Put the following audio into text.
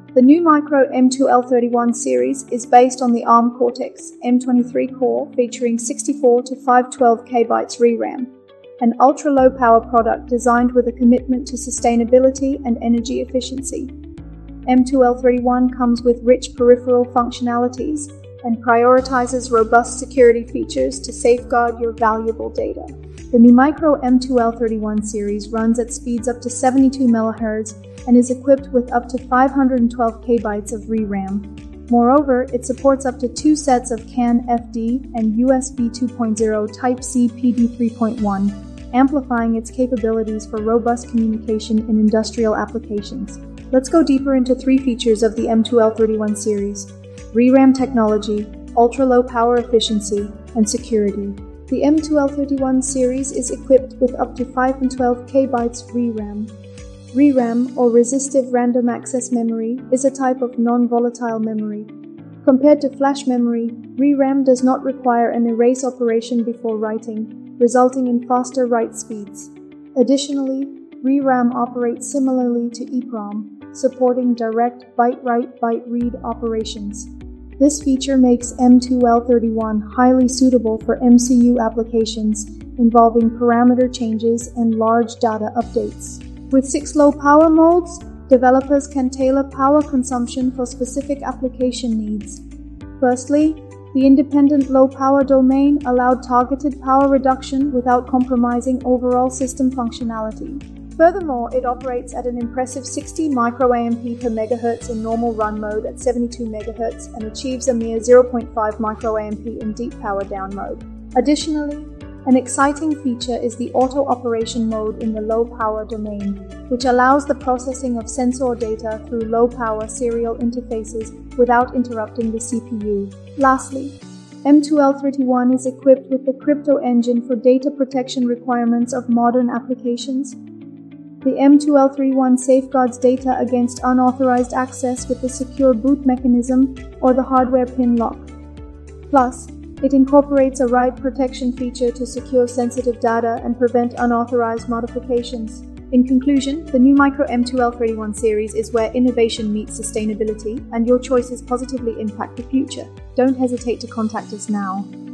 The NuMicro M2L31 series is based on the Arm Cortex-M23 core featuring 64 to 512 Kbytes ReRAM, an ultra-low power product designed with a commitment to sustainability and energy efficiency. M2L31 comes with rich peripheral functionalities and prioritizes robust security features to safeguard your valuable data. The NuMicro M2L31 series runs at speeds up to 72 MHz and is equipped with up to 512 Kbytes of ReRAM. Moreover, it supports up to 2 sets of CANFD and USB 2.0 Type-C PD 3.1, amplifying its capabilities for robust communication in industrial applications. Let's go deeper into 3 features of the M2L31 series: ReRAM technology, ultra-low power efficiency, and security. The M2L31 series is equipped with up to 512 Kbytes ReRAM. ReRAM, or resistive random access memory, is a type of non-volatile memory. Compared to flash memory, ReRAM does not require an erase operation before writing, resulting in faster write speeds. Additionally, ReRAM operates similarly to EEPROM, supporting direct byte-write, byte-read operations. This feature makes M2L31 highly suitable for MCU applications involving parameter changes and large data updates. With 6 low power modes, developers can tailor power consumption for specific application needs. Firstly, the independent low power domain allowed targeted power reduction without compromising overall system functionality. Furthermore, it operates at an impressive 60 microamp per megahertz in normal run mode at 72 MHz and achieves a mere 0.5 microamp in deep power down mode. Additionally, an exciting feature is the auto operation mode in the low power domain, which allows the processing of sensor data through low power serial interfaces without interrupting the CPU. Lastly, M2L31 is equipped with the crypto engine for data protection requirements of modern applications. The M2L31 safeguards data against unauthorized access with the secure boot mechanism or the hardware pin lock. Plus, it incorporates a write protection feature to secure sensitive data and prevent unauthorized modifications. In conclusion, the NuMicro M2L31 series is where innovation meets sustainability, and your choices positively impact the future. Don't hesitate to contact us now.